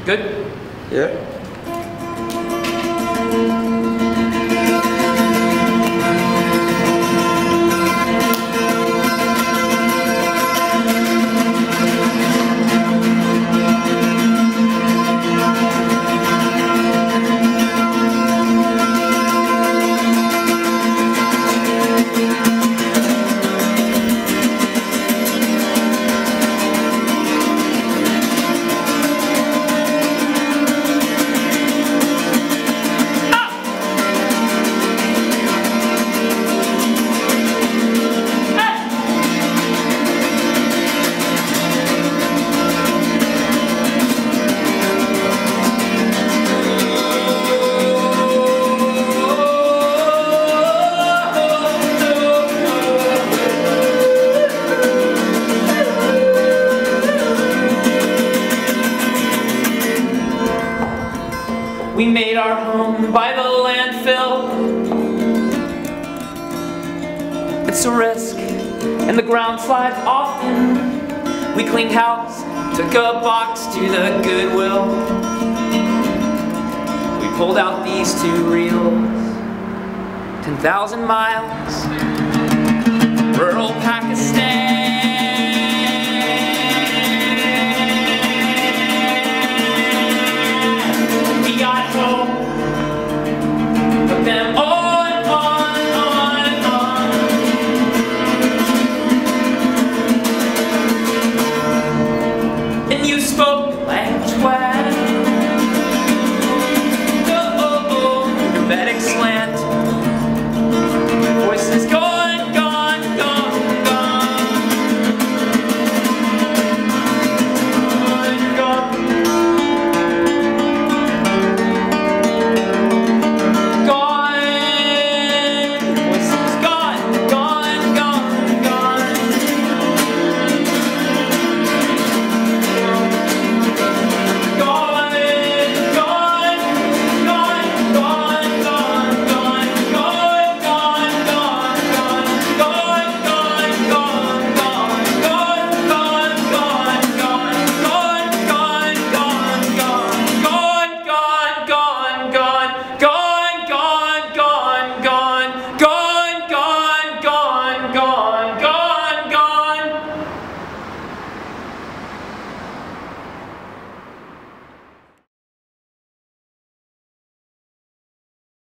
Good? Yeah. We made our home by the landfill. It's a risk, and the ground slides often. We cleaned house, took a box to the Goodwill. We pulled out these 2 reels, 10,000 miles, rural Pakistan. We got home, put them all